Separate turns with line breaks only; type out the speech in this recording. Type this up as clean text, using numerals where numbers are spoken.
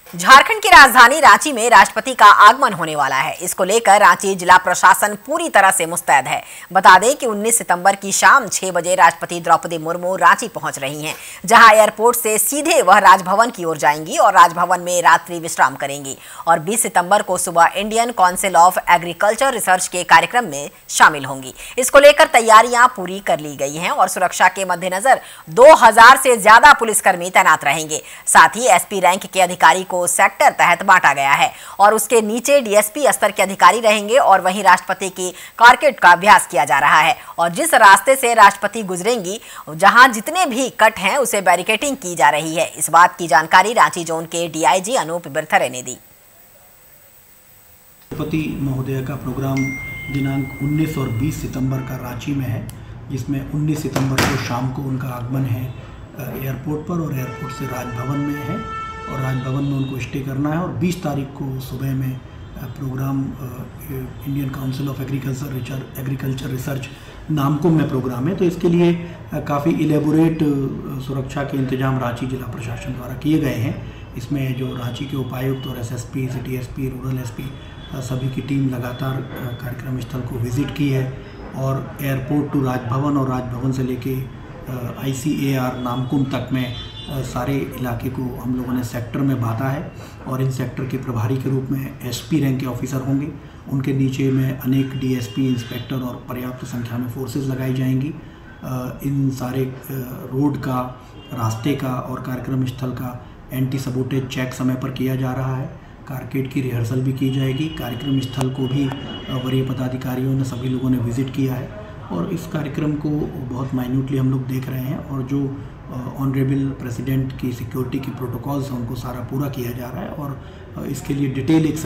झारखंड की राजधानी रांची में राष्ट्रपति का आगमन होने वाला है। इसको लेकर रांची जिला प्रशासन पूरी तरह से मुस्तैद है। बता दें कि 19 सितंबर की शाम 6 बजे राष्ट्रपति द्रौपदी मुर्मू रांची पहुंच रही हैं, जहां एयरपोर्ट से सीधे वह राजभवन की ओर जाएंगी और राजभवन में रात्रि विश्राम करेंगी और 20 सितंबर को सुबह Indian Council of Agriculture Research के कार्यक्रम में शामिल होंगी। इसको लेकर तैयारियां पूरी कर ली गई हैं और सुरक्षा के मद्देनजर 2000 से ज्यादा पुलिसकर्मी तैनात रहेंगे। साथ ही एसपी रैंक के अधिकारी को सेक्टर तहत बांटा गया है और उसके नीचे डीएसपी स्तर के अधिकारी रहेंगे और वहीं राष्ट्रपति की कारकेड का अभ्यास किया जा रहा है और जिस रास्ते से राष्ट्रपति गुजरेंगी, जहां जितने भी कट हैं उसे बैरिकेडिंग की जा रही है। इस बात की जानकारी रांची जोन के डीआईजी अनूप बिरथरे ने दी।
राष्ट्रपति महोदय का प्रोग्राम दिनांक 19 और 20 सितंबर का रांची में है, जिसमें 19 सितंबर को शाम को उनका आगमन है एयरपोर्ट पर और एयरपोर्ट से राजभवन में है और राजभवन में उनको स्टे करना है और 20 तारीख को सुबह में programme Indian Council of Agriculture Research Namkum में प्रोग्राम है। तो इसके लिए काफ़ी इलेबोरेट सुरक्षा के इंतजाम रांची जिला प्रशासन द्वारा किए गए हैं। इसमें जो रांची के उपायुक्त और SSP, city SP, rural SP सभी की टीम लगातार कार्यक्रम स्थल को विजिट की है और एयरपोर्ट टू राजभवन और राजभवन से लेके ICAR नामकुम तक में सारे इलाके को हम लोगों ने सेक्टर में बांटा है और इन सेक्टर के प्रभारी के रूप में एसपी रैंक के ऑफिसर होंगे। उनके नीचे में अनेक डीएसपी, इंस्पेक्टर और पर्याप्त संख्या में फोर्सेस लगाई जाएंगी। इन सारे रोड का, रास्ते का और कार्यक्रम स्थल का एंटी सबोटेज चेक समय पर किया जा रहा है। कारकेड की रिहर्सल भी की जाएगी। कार्यक्रम स्थल को भी वरीय पदाधिकारियों ने, सभी लोगों ने विजिट किया है और इस कार्यक्रम को बहुत माइन्यूटली हम लोग देख रहे हैं और जो ऑनरेबल प्रेसिडेंट की सिक्योरिटी की प्रोटोकॉल्स हैं उनको सारा पूरा किया जा रहा है और इसके लिए डिटेल एक